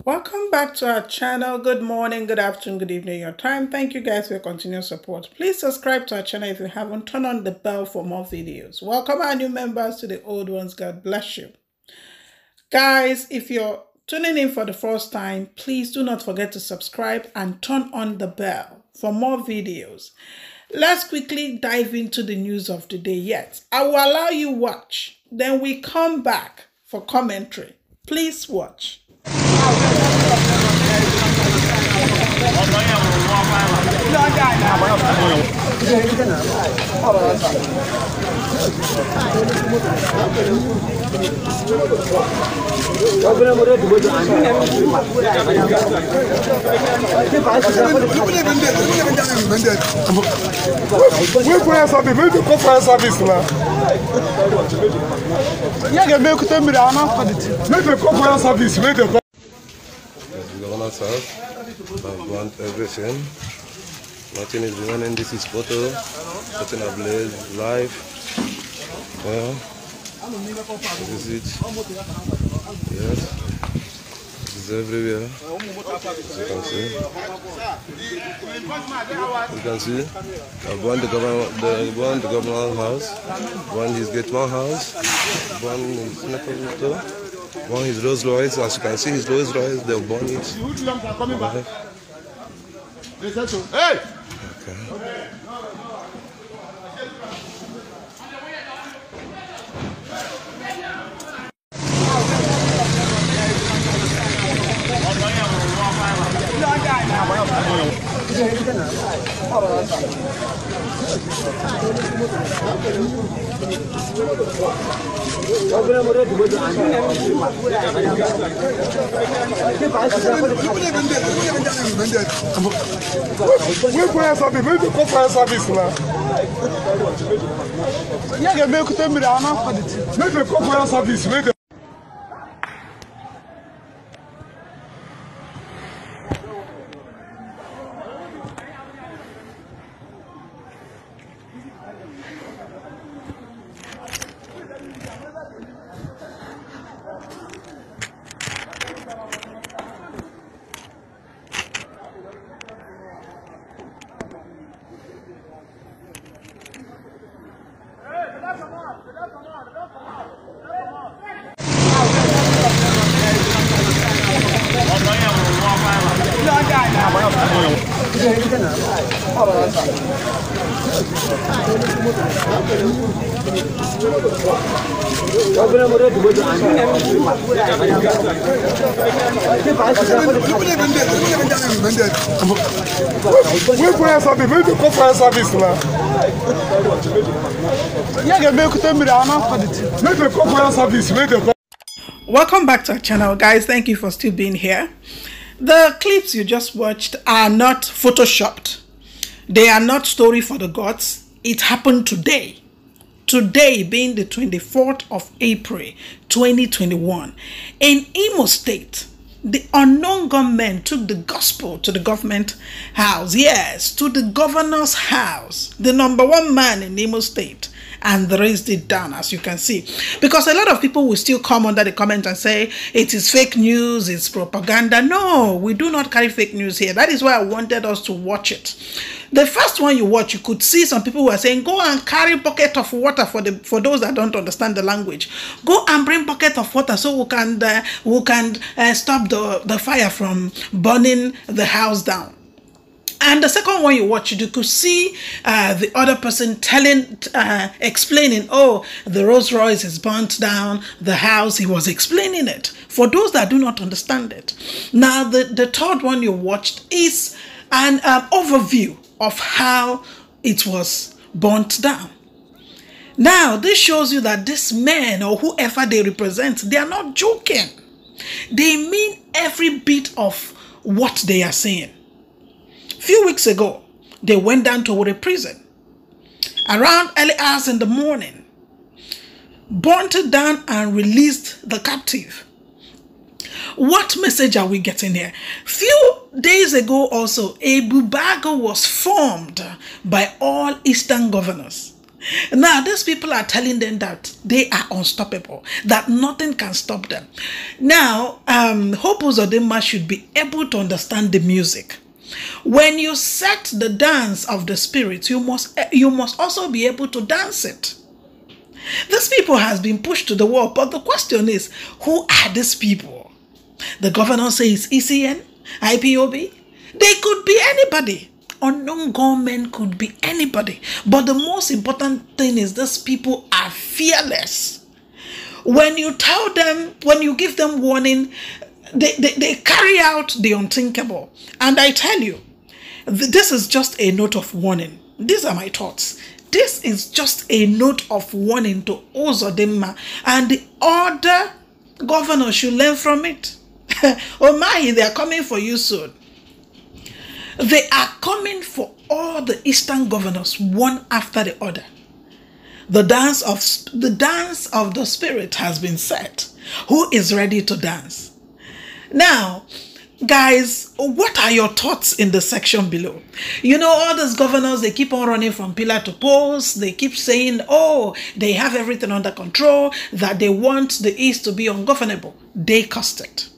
Welcome back to our channel. Good morning, good afternoon, good evening, your time. Thank you guys for your continued support. Please subscribe to our channel if you haven't. Turn on the bell for more videos. Welcome our new members, to the old ones. God bless you. Guys, if you're tuning in for the first time, please do not forget to subscribe and turn on the bell for more videos. Let's quickly dive into the news of the day. Yes, I will allow you watch. Then we come back for commentary. Please watch. The governor's house. I've burnt everything. Nothing is remaining. This is photo. Putting ablaze live. Well, this is it. Yes. This is everywhere. As you can see. You can see. I've burned the governor's house. Burned his gate man house. Burned his Nekobuto. One is Rolls Royce, as you can see, his Rolls Royce, they'll burn it. Hey! Okay. Welcome back to our channel, guys. Thank you for still being here. The clips you just watched are not photoshopped. They are not story for the gods. It happened today. Today being the 24th of April 2021. In Imo State, the unknown gunmen took the gospel to the government house. Yes, to the governor's house. The #1 man in Imo State. And raised it down, as you can see. Because a lot of people will still come under the comment and say, it is fake news, it's propaganda. No, we do not carry fake news here. That is why I wanted us to watch it. The first one you watch, you could see some people were saying, go and carry bucket of water for those that don't understand the language. Go and bring bucket of water so we can stop the fire from burning the house down. And the second one you watch, you could see the other person explaining, oh, the Rolls Royce is burnt down, the house. He was explaining it for those that do not understand it. Now, the third one you watched is an overview of how it was burnt down. Now, this shows you that these men or whoever they represent, they are not joking. They mean every bit of what they are saying. Few weeks ago, they went down to a prison around early hours in the morning, burnt it down and released the captive. What message are we getting here? Few days ago also, a bubago was formed by all Eastern governors. Now, these people are telling them that they are unstoppable, that nothing can stop them. Now, Hope Uzodinma should be able to understand the music. When you set the dance of the spirit, you must also be able to dance it. These people has been pushed to the wall, but the question is, who are these people? The governor says ECN, IPOB. They could be anybody. Unknown gunmen could be anybody. But the most important thing is these people are fearless. When you tell them, when you give them warning, they carry out the unthinkable. And I tell you, this is just a note of warning. These are my thoughts. This is just a note of warning to Uzodinma, and the other governors should learn from it. Oh my, they are coming for you soon. They are coming for all the eastern governors, one after the other. The dance of the spirit has been set. Who is ready to dance? Now, guys, what are your thoughts in the section below? You know, all these governors, they keep on running from pillar to post. They keep saying, oh, they have everything under control, that they want the East to be ungovernable. They caused it.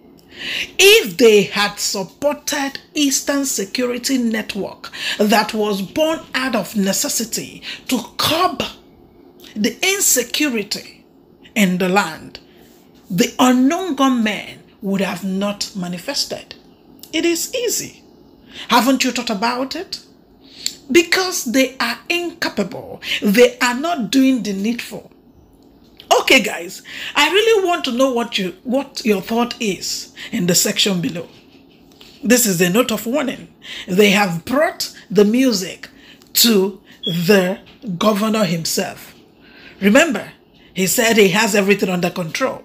If they had supported Eastern Security Network that was born out of necessity to curb the insecurity in the land, the unknown gunmen would have not manifested. It is easy. Haven't you thought about it? Because they are incapable. They are not doing the needful. Okay, guys, I really want to know what your thought is in the section below. This is a note of warning. They have brought the music to the governor himself. Remember, he said he has everything under control.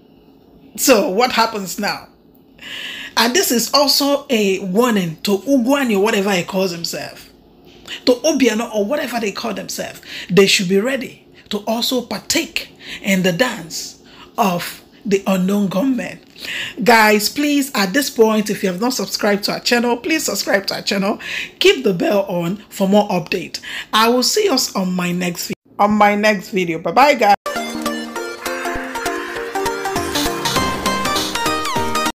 So what happens now? And this is also a warning to Ugwuanyi, whatever he calls himself, to Obiano or whatever they call themselves. They should be ready to also partake in the dance of the unknown gunmen. Guys, please, at this point, if you have not subscribed to our channel, please subscribe to our channel. Keep the bell on for more update. I will see us on my next video. Bye bye, guys.